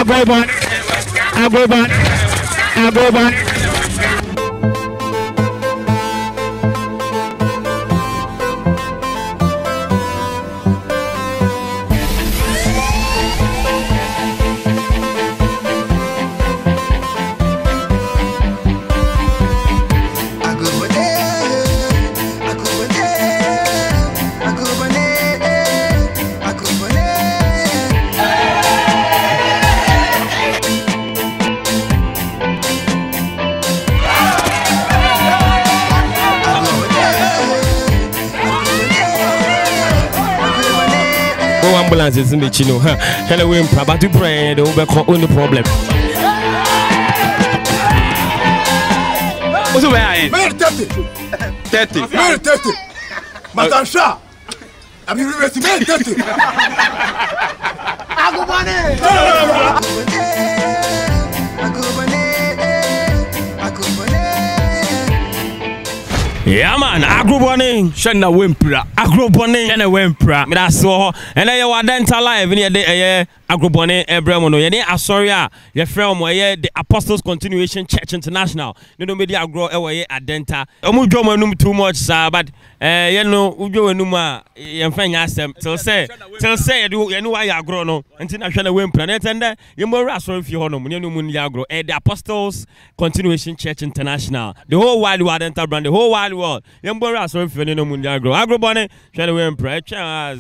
Ambulance is in the chino. Hello, we're probably brain. Don't be only problem. What's the way? 30. Madame Shah. I'm here to 30. Yeah man, agrobone shana wempra agrobone shana wempra me da so and then you dental live in the agrobone ebrem no ye dey asori a ye frɛ mo ye the Apostles Continuation Church International no media agro e wo ye adenta omu dwom anum too much sir but ye no udwo anum a ye mfanya asem till say ye no wa ye agro no nti na hwe na wempra na tende ye mo asori fi ho no ne no mu ni agro the Apostles Continuation Church International the whole wide adenta brand the whole wide world ye mo asori fi no mu ni agro agrobone hwe na wempra e twa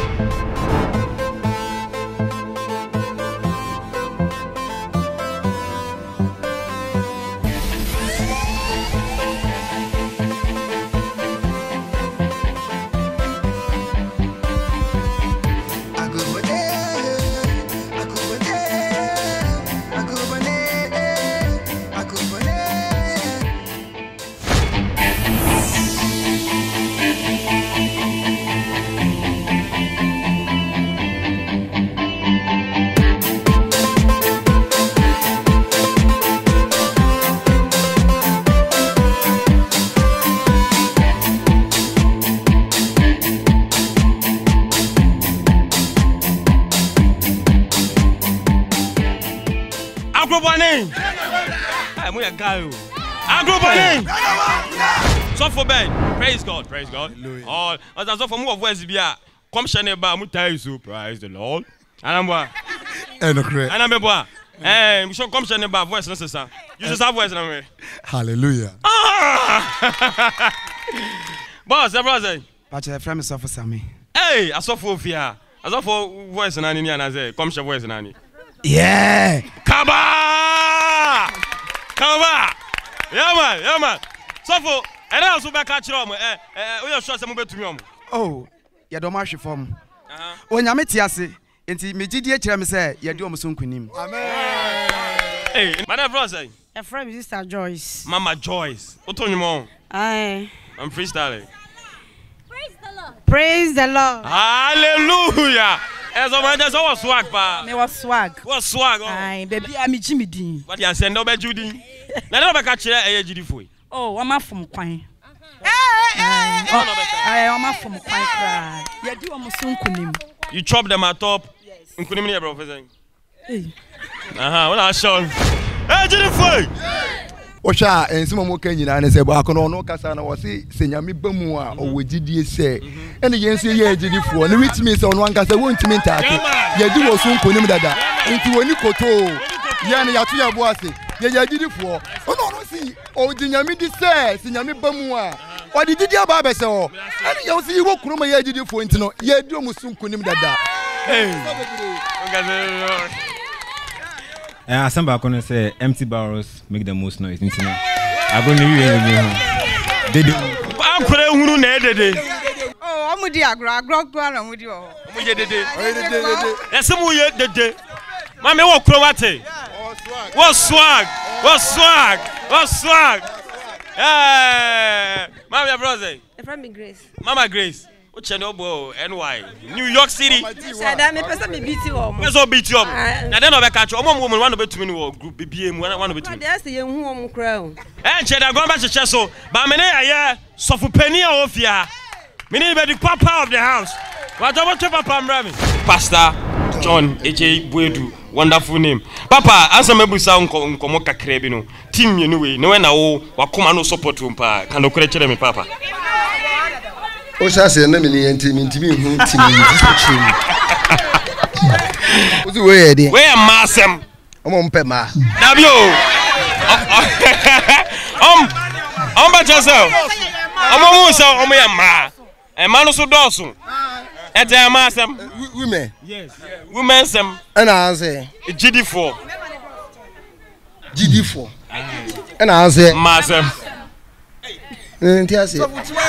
Agrobone. I'm a guy. Agrobone. So for Ben, praise God. All as for more of West Bia, come shine ba mutai so praise the Lord. And I'm what? And I'm what? We should come shine ba voice necessary. You just have voice na. Hallelujah. Boss, brother. But your friend is for Sammy. Hey, I saw for fear. I saw for voice na ni na say come shine voice na ni. Yeah. Kaba! Yeah man. So for and I also back catch you we are sure some betu me. Oh, you don't march form. When you meet ase, enti me gidi e kire me say you do omuso nkunim. Amen. Hey, madam brother. A friend Sister Joyce. Mama Joyce. Otonimo. Aye. I'm freestyling. Praise the Lord. Hallelujah. As a man, there's always swag, pa. Me was swag. What swag? Aye, baby, I'm Jimmy Dean. What you send over Judy? Now, never catch you a Judy for you. Oh, I'm from Quine. I'm from Quine. You do almost soon. You chop them at top. Yes. Professor. Hey. What I show? Hey, Judy for you. Osha ensimo mo kan nyina ne se ba kono no kasa na wo se senyame bamu a o wogidie se ene yenso ye agidifo ne witimi se ono ankasa wontimi ntaake ye di wo sun konim dada nti woni koto ye ne yato ya bo ase ye agidifo ono no si o dinyame di se senyame bamu a o di didi aba be se o ene ye wo si wo kuro ma ye agidifo nti no ye di o musun konim dada Asamba kono say empty barrels make the most noise. I go new year. Dede. I'm kure hunu na dede. Oh, amudi agro kwa na amudi o. Amudi dede. Ese mu ye dede. Mama wo kuro wate. What swag? Eh, Mama brother. The friend me Grace. Mama Grace. Chernobyl, NY, New York City. Said I me person me beat you up. Me so beat you up. Na den no be catch you. Omo woman one be to me no group BBM one be to me. Dey say you hu om kra. Cheda go ba cheche so. Ba me na aye sofu pani a ofia. Me need be the papa of the house. What about papa mra me? Pastor John AJ Buedu Wonderful name. Papa, answer me busa nkomo kakra bi no. Team you know we no na wo wakoma no support umpa. Kan do kure chere me papa. O sha se na me ni ntimi hu team ni team. Uzi we dey. We amasem. Omo mpe ma. Dabi o. Ba yourself. Omo so omo ya ma. E ma no so doso. E dey amasem. Women. Yes. Women sem. And I say GD4. GD4. And I say masem. Ntiase.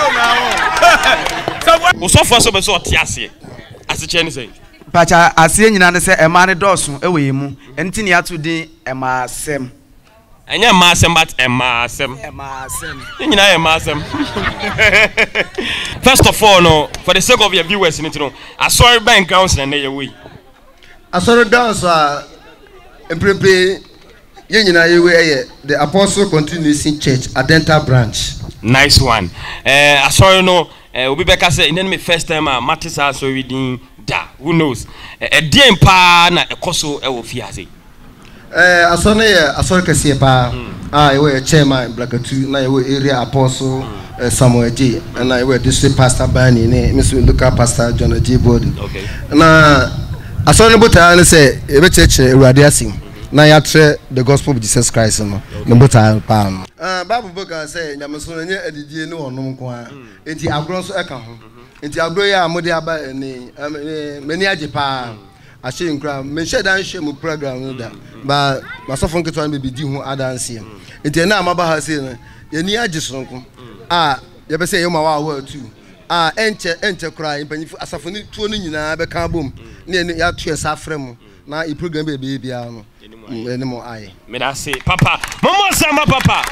O so for so be so tiase. Ase che ni say. Pacha ase nyina ne se ema ne doso e we mu. Enti ne ato din ema asem. Enya masem but emasem. Nyina emasem. First of all no, for the sake of your viewers you know, I sorry bank council na your way. I sorry dance emprepe ye nyina ye we the Apostle Continuation Church Adenta branch. Nice one. I sorry no, obi beka say in me first time Matisa so reading da, who knows. Dear pa na ekoso e wo fiase. Asone asore kese pa we chairman Blakatu na we area Apostle Samuel J na we district pastor Bani ne Mr. local pastor John J Body. Okay. Na asore bota na say e be cheche Ewurade asim na ya tre the gospel of Jesus Christ no no bota pa no. Bible book say nyameso nye adidie ne wonom ko a enti agro so eka ho. Enti agro ya amode aba ni mani age pa. Ashe nkra me share dan share mu program no da ba masofo nketo an be di hu adanse enti na amaba ha se no ye ni age sonko ye be say ye ma wa tu enche kra impanyifo asafo ni tuo no nyina be kan bom na ya tu esa frem na I program be bia no enimo aye me da say papa momo sama papa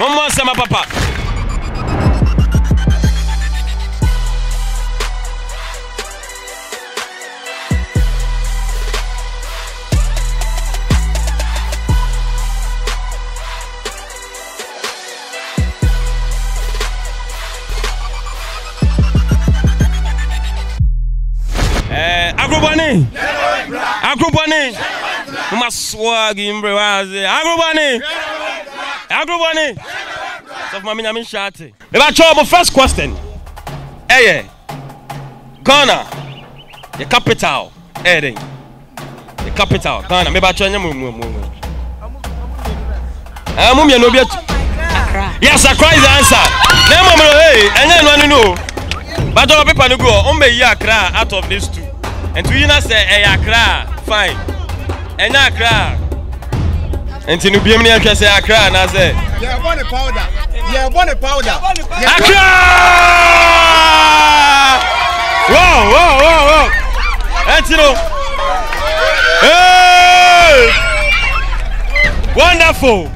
Agrobani. Mama swag imbre waze. Agrobani. So mama nyame shate. Me ba cho first question. Ghana. The capital. The capital. Ghana. Me ba cho nyam Mumia no be Accra. Yes, Accra is the answer. Name mama hey, enya no no. But our people no go. Ombe yi Accra out of these two. And to you not say Accra, fine. And Accra. And to be able to say Accra, and I say, yeah, one powder. Accra! Whoa. And you know, hey! Wonderful.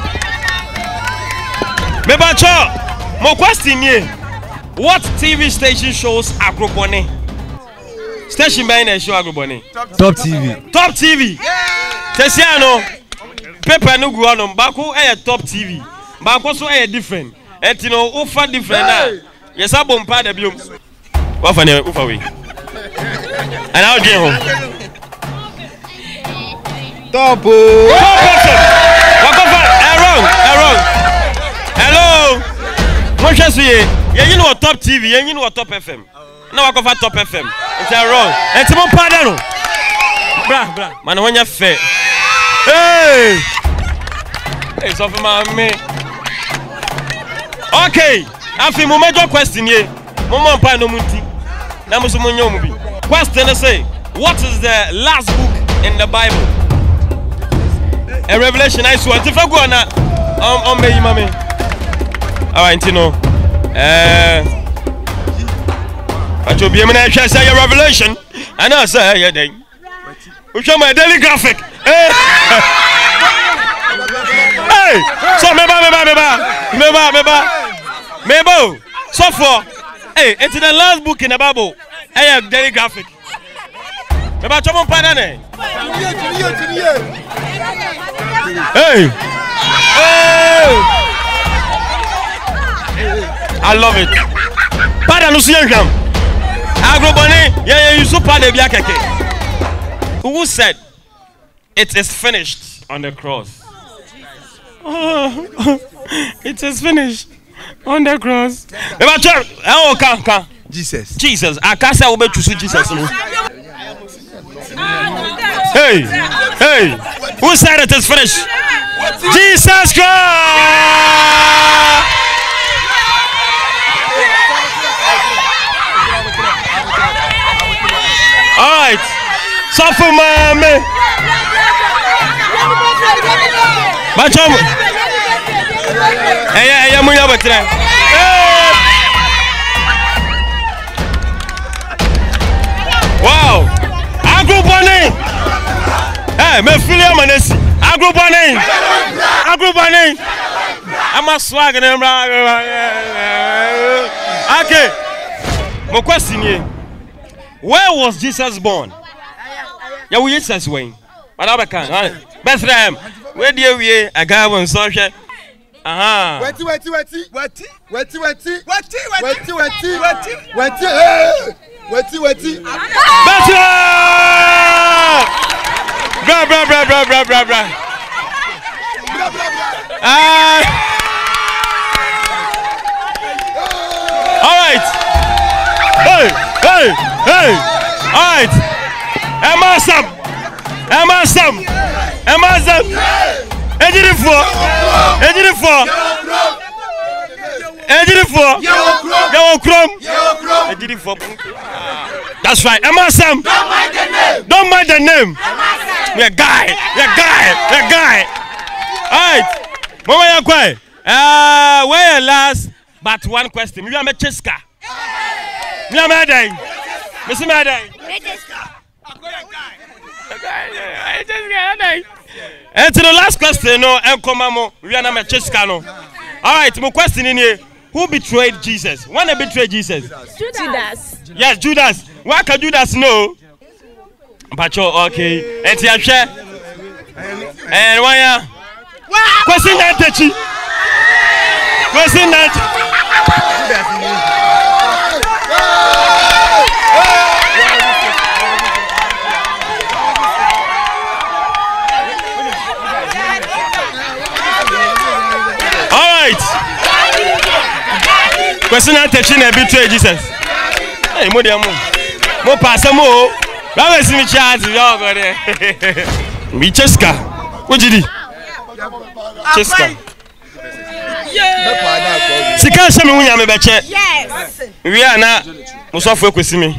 Mebacho, my question here. What TV station shows Agroboni? Station by na show Agroboni. Top TV. Top TV. Tesiano. Paper no go on. Bako Top TV. Bako so different. And you know, offer different now. Yes, I bomb part of you. What for you? Offer we. And I'll get home. Top. Wrong. Hello. What you say? You know Top TV. You know Top FM. Now I go for Top FM. It's wrong. And some pardon. Bra. Man, when you fair. Hey, so for me. Okay. I feel my major question here. Mama pa no munti. Na muso munyo mubi. Question say, what is the last book in the Bible? A Revelation. I swear. If I go na me mami. All right, you know. But you be a say a Revelation. And I say, yeah, then. We show my daily graphic. Hey, so meba. So for, hey, it's the last book in the Bible. Hey, daily graphic. Meba, chamo panane. Hey. I love it. Pardon, Lucian. Agroboni, yeah, you so part of Yakake. Who said It is finished on the cross. Oh, it is finished on the cross. Oh, come. Jesus. I can't say over to Jesus. Hey. Who said it is finished? Jesus Christ. All right. Suffer, mommy. Bacham. Hey, wow. Agrobane. Hey, me filia manesi. Agrobane. I'm a swag and okay. My question here. Where was Jesus born? Yeah, we Jesus way. But I can't. Bethlehem. Where do we a guy on social? Aha. Weti. Bethlehem. Bra. All right. Hey. All right. Emma Sam. Ejirifo. That's right. Emma Sam. Don't mind the name. We're guy. All right. Mama Yakwe. Where last but one question. You are a Cheska. You are Madai. Mr. Madai. And to the last question, no, we are not a Cheska. No. All right, my question in here. Who betrayed Jesus? When they betrayed Jesus? Judas. Yes, Judas. Why can Judas know? But okay. And share. And why? Question that. All right. Question that betray Jesus. Hey, mo pass mo. That was me chance. Y'all got it. Me Cheska. What did he? Cheska. Sika shame wo nya me be che. Yes. We are na musofo ekwesi me.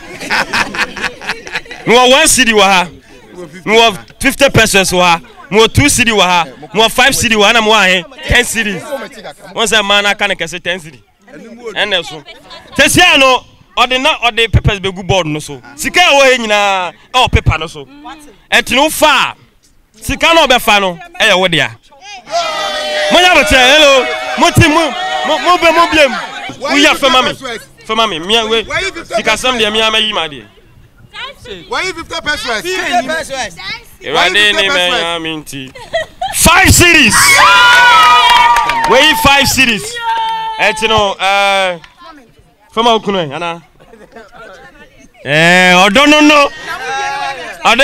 We have 1 cedi wa ha. We have 50 pesos wa ha. We have 2 cedi wa ha. We have 5 cedi wa na mo ahe 10 cedis. Once a man aka na kese 10 cedi. And so. Tesia no or the papers be good board no so. Sika wo he nyina e paper no so. Etino fa. Sika no be fa no e ye wo dia. Monya bote hello. Motimu mo blame. We are for mommy. Me we. Sika some dey me amayi ma dey. Why you 50 pesos? 5 cities. Where 5 cities? You know, from our country, Anna. I don't know. I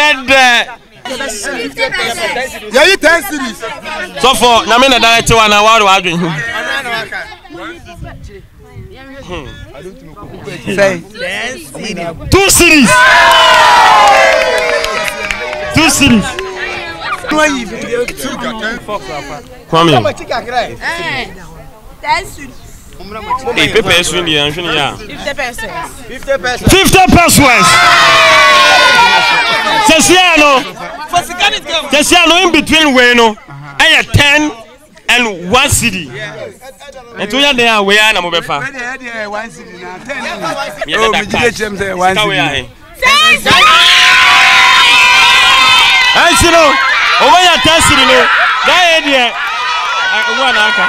yeah, you 10 cities. So for Namina director one hour arguing. Say 2 cities. 2 cities. Come here. Hey, paper is windy. 50 pesos. Tesiano in between Weno. I 10 and 1 cedi. And to you there we are na mo befa. Oh, me dey chem say 1 cedi. I see no. Over your 10 cedi no. That there. One aka.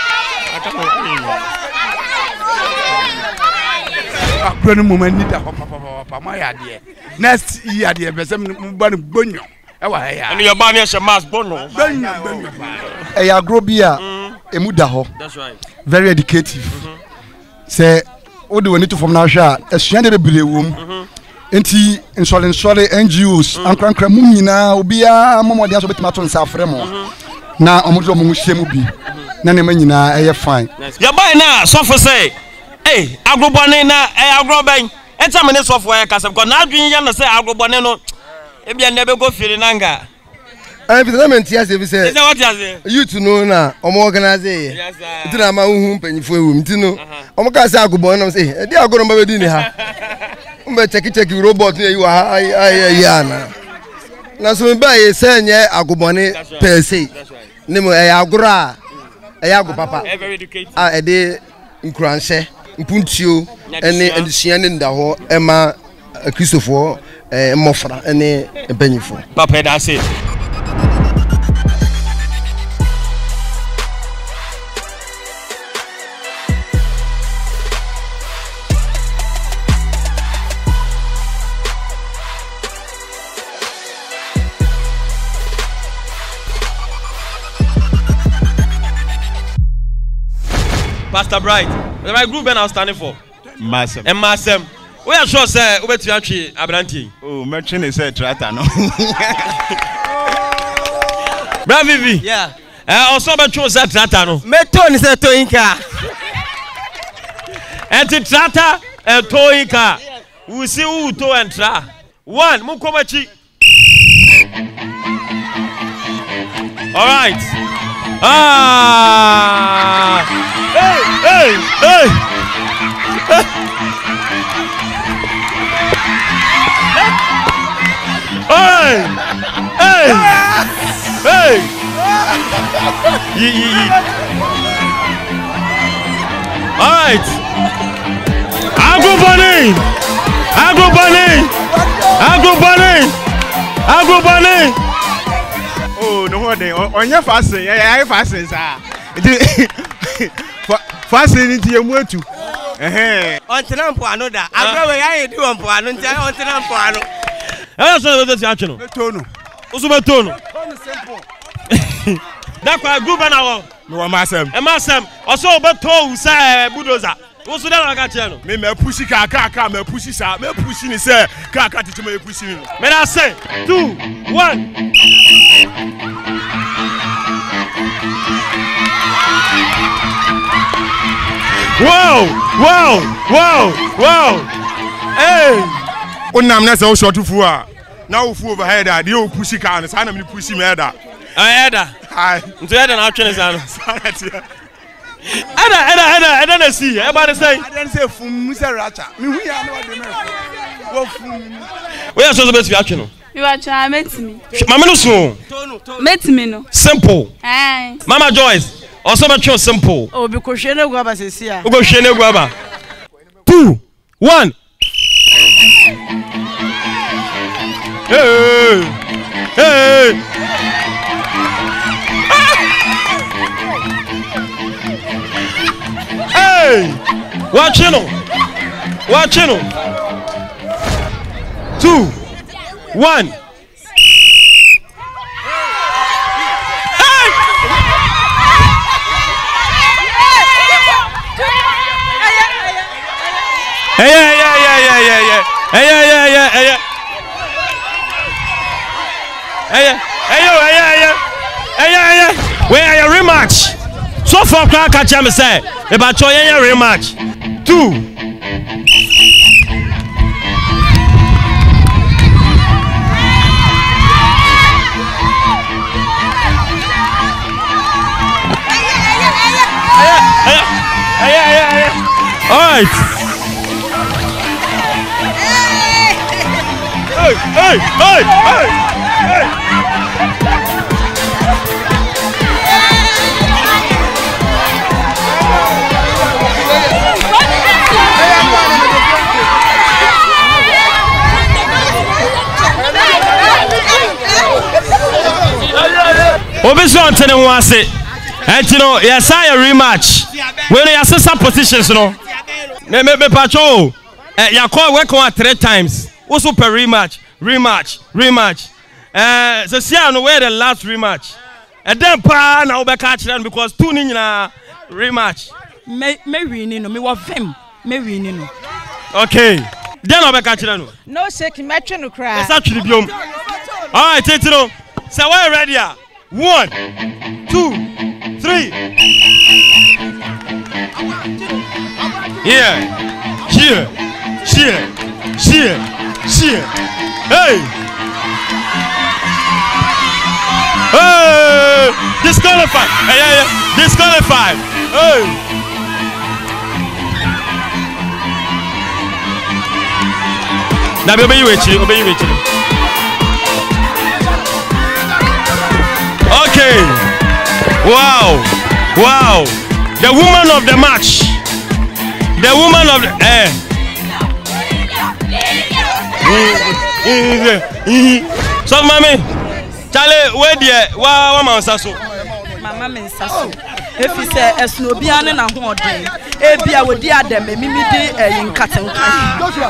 Akro no moment need papa my ade. Next year ade be say me ba no gbonyo. E wa ya. And your ba na she mass bono. Gbonyo. E ya agro bia emu da ho. That's right. Very educative. Say what do we need to from now sha? Esuan de bebre wom. enti nsɔre NGOs ankrankra mu nyina obia momode aso betima to nsa afre mo na omodo mo hye mu bi na ne manyina eye fine ya bai na sofo say agrobone na agroben eta me ne sofo ya kasem ko na adwen ya na say agrobone no ebia na be go firi nanga Environment yes if say. Is that what you say? You to know na omo organize. Yes sir. Nti na ma hu mpanyifo ewum nti no. Omo ka say agobon na say e dey agoro mba be di ni ha. Mbe check robot na yi wa ai na. Na so mba ye say nye agobone per se. Ne mo e agoro a e agopapa. Very educated. E dey nkranhye, mpuntio ene adusua ne nda ho e ma Christopher mofra ene mpanyifo. Papa that's it. Pastor Bright, the right group Ben I was standing for. Massem. And Massem. We are sure, sir, we to actually Abranti. Oh, merchant is a trata, no? Bravo, Vivi. Yeah. Also, but chose that trata, no? Meton is a toinka. And the trata, a toinka. We see who to and tra. One, Mukomachi. All right. Hey. All right. Agrobane. Oh, no one day. On your fasting, yeah, fasting, sir. Fasting into your motu. On Tenampuano, I know where I do on Puano, on Tenampuano. I don't know actually. Tono. Also, simple. That's why group an hour. No, Massem. And Massem also but to say bulldozer. Also, that I got you. Me pushing car, me pushing, me pushing, sir. Car, to me pushing. May I say 2, 1. Wow. Hey. Unam na so short fu a. Na wo fu overhead a de o pushi car no sa na me pushi me da. Eda. Hi. Nto eda na atwene sa no. Eda na see. Everybody say. I don't say fum Mr. Racha. Me hu ya no de me. Wo fum. We are so be atwene no. You are trying to meet me. Mama no so. Meet me no. Simple. Eh. Mama Joyce. Also be simple. Oh, because she no go aba sesia. Go shene go aba. 2, 1. Hey. Hey. Watch it. 2, 1. Where are your rematch? So far, catch him say about your rematch. 2. All right. Hey. Obi so antene ho ase. And you know, yes, I a rematch. When you assess positions, no. Me patrol. You call work on 3 times. Also per rematch. So see I know where the last rematch. And then pa na obe catch them because 2 ni na rematch. Me win no, me wa fem. Me win no. Okay. Then I'll be catching you. No shaking, matching no cry. It's actually biom. All right, take it on. So we're ready. 1, 2, 3. Here. Hey. Hey. Disqualified. Yeah. Disqualified. Hey. Now obey you. Okay. Wow. The woman of the match. The woman of the So mommy, Charlie, where dear? Wa mama saso. Mama me saso. If you say esnobia ne na ho odin. Ebia we di adam mimi di yinkatenka.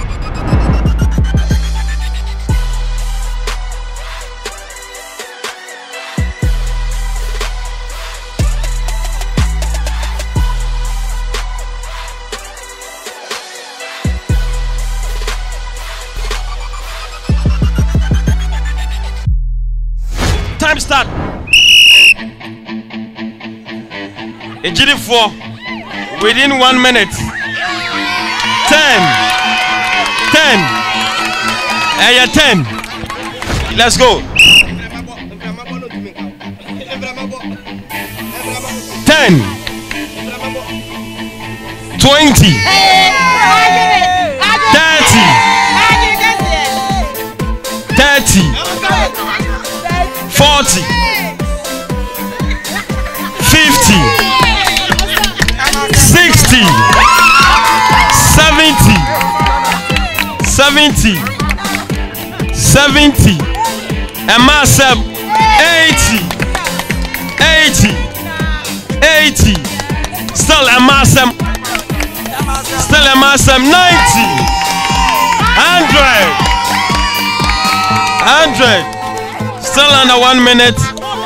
Time start. A GD4 within 1 minute. 10. 10. Let's go. 10. 20. 30. 40, 50, 60, 70, and myself 80, still a myself 90, 100. Still under 1 minute.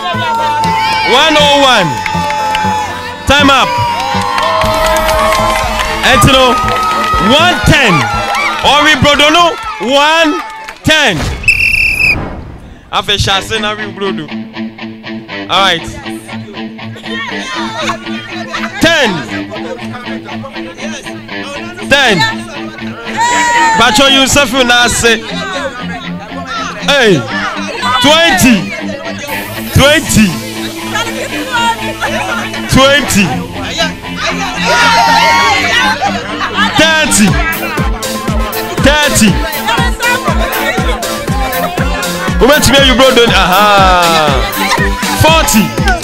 101. Time up. Antino 110. Ori Brodono 110. Afe Shase na Ori Brodo. All right. 10. Bacho Yusuf Nase. Hey. 20, 30, Where to you bro? 40,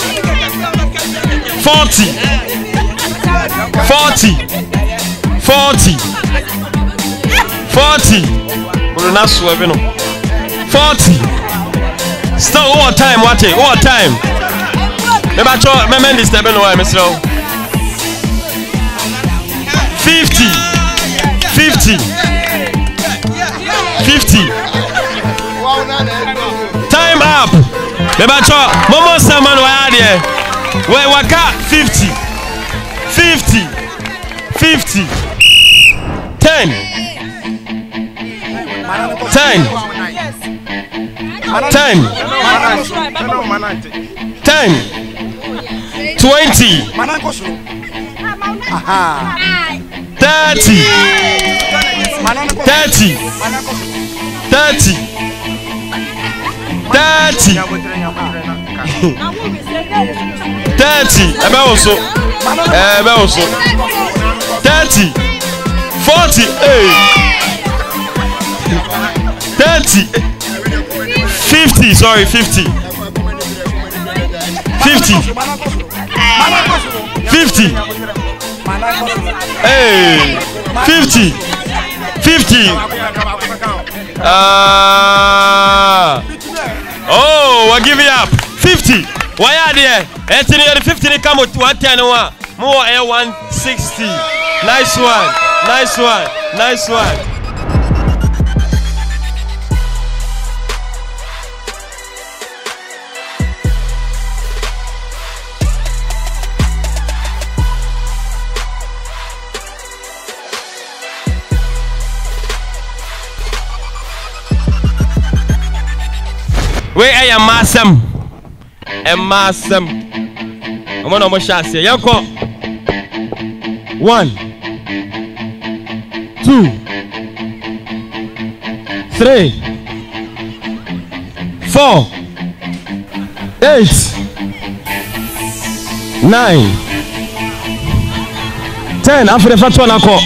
40. Still over time, what it? Over time. Maybe I try my man is stepping away, Mr. 50. Time up. Maybe I try Momo Saman Wadi. Where waka 50. 10. 20. 30. 40. 30. 50. Sorry, 50. 50. Hey, 50. Oh, we'll give it up. 50. Why are there? 50 come with 110. More 160. Nice one. We a massam. A massam. I'm on my shot here. Yanko. 1, 2, 3, 4, 8, 9, 10. After the first one, All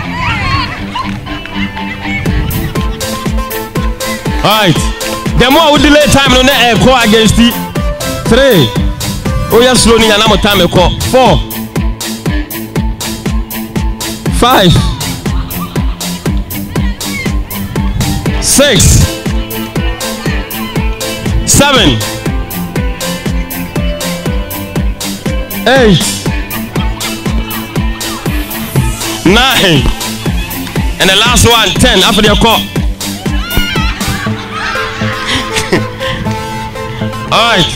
right. The more we delay time on the call against the 3. Oh, yes, slowly and I'm time 4, 5, 6, 7, 8, 9, and the last one 10 after the call. All right.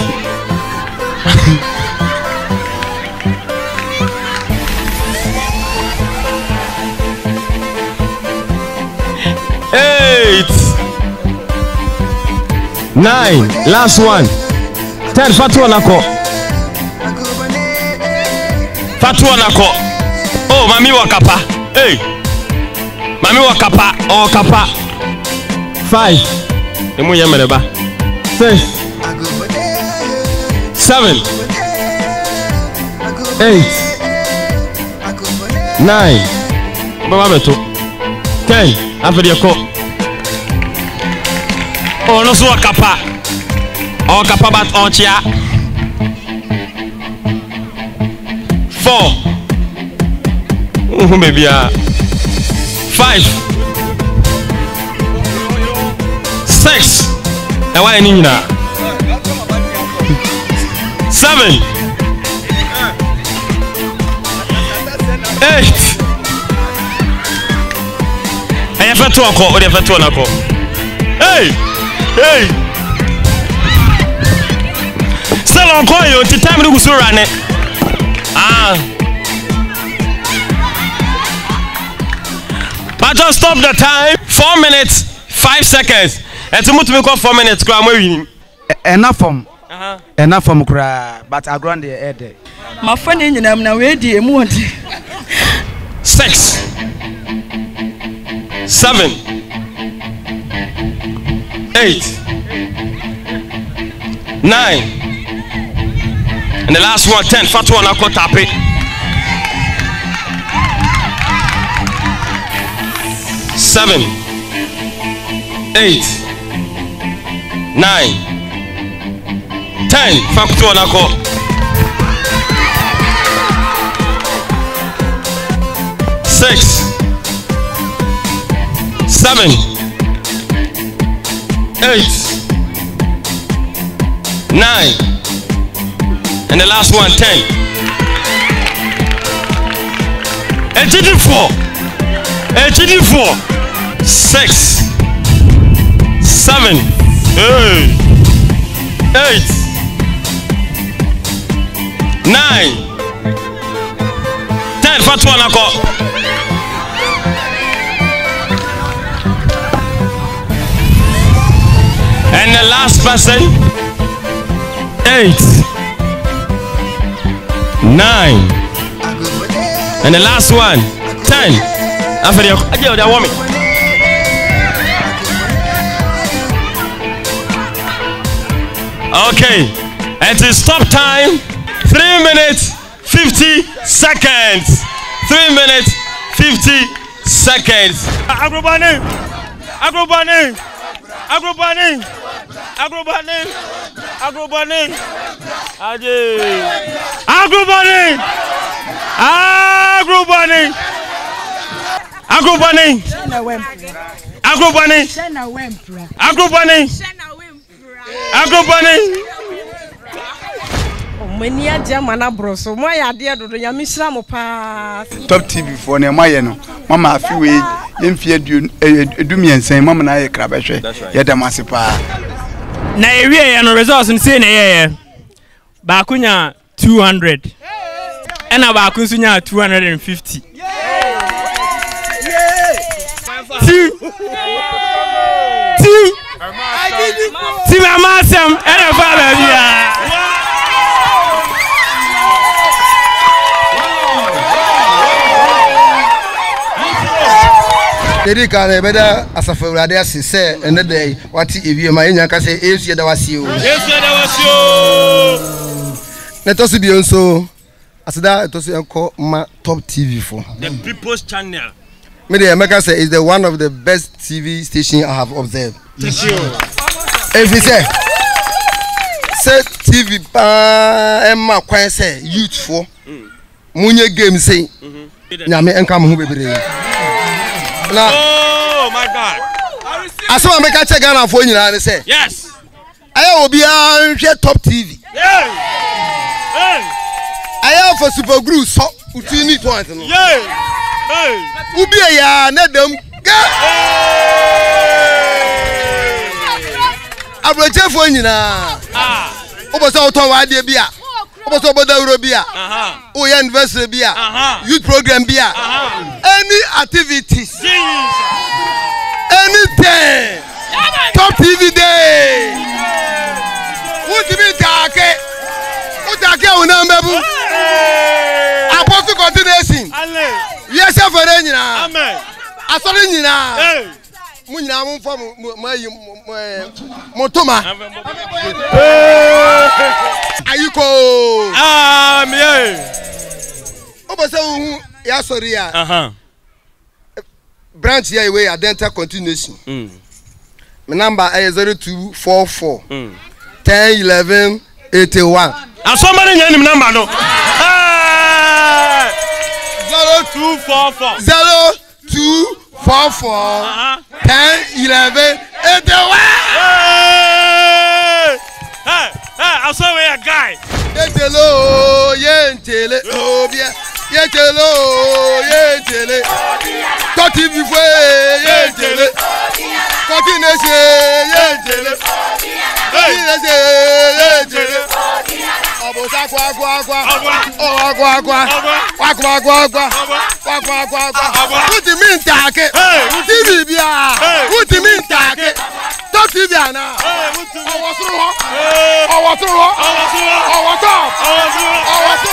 8, 9, last one. 10, Fatu Anako. Fatu Anako. Oh, Mami Wakapa. Hey. Mami Wakapa. Oh, Kapa. 5. Emu Yemereba. 6, 7, 8, 9. Baba Beto. 10. After the call. Oh, no, so a Kapa. Oh, Kapa, but on chia. 4. Oh, maybe 5, 6. And why any now? 7, 8. I have a 2 o'clock or the 2 o'clock. Hey! Hey! Still on call you to time to go run it. But just stop the time. 4 minutes, 5 seconds. And to move to 4 minutes, enough from cry, but I grant the head. My friend in them now, where do you want? 6, 7, 8, 9, and the last one 10. Fatu on Ako Tapi. 7, 8, 9, 10. Fatu on Ako. 6, 7, 8, 9, and the last one 10. And 4, 6, 7, 8, 9, 10. Fatu on Ako. And the last person 8, 9, and the last one 10. After the woman. Okay, and to stop time 3 minutes 50 seconds. 3 minutes 50 seconds. Agrobani. Agrobani. Agrobani. Agrobani. Agrobani. Aje. Agrobani. Agrobani. Agrobani. Agrobani. Agrobani. Agrobani. Many a German broso, my idea to the Yamislam pass. Top TV for Nemayano. Mama, a few ways, infear do me and say, Mamma, I crab a share. Yet a massipa. Nay, we are no results in saying a Bakunya 200 and a Bakunya 250. 2 ti ma masem ene fa ba bia Dedi kane beda asafa urade asese ene dey wati ewie ma enya ka se esu da wasi o netosu bi onso asida etosu enko ma top TV for the people's channel. Me dey Emeka say is the one of the best TV station I have observed. Thank you. If you say TV pa emma kwan say youth for munye game say nyame enka mo hu bebre. Now, oh my God. Asama Emeka che Ghana for nyina ne say. Yes. Aya obi a hwe top TV. Yeah. Hey. Aya for super group so utini point no. Yeah. Hey. Ubi ya na dam. Abroche for nyina. Oboso oton wa de bia. Oboso bodawro bia. O ya anniversary bia. Youth program bia. Any activities. Anything. Top TV day. What me take? What take una mbebu? Apostle continuation. Yes, for nyina. Amen. Asori nyina. Mu nyina mu fa mu toma. Ayiko. Amen. Oboso hu ya sori ya. Branch here we Adenta continuation. My number is 0244 10 11 81. And somebody name him number no. 0244 10 11 81. Hey, I saw a guy. Yentelo, yentele, obia. Yentelo, yentele. Toti bifwe, yentele. Toti nese, yentele. Toti nese, yentele. Abosa kwa kwa kwa. Oh kwa kwa. Kwa kwa kwa kwa. Kwa kwa kwa kwa. Uti mintake. Uti bibia. Uti mintake. Toti biana. Owosuro. Owosuro. Owosuro. Owosuro.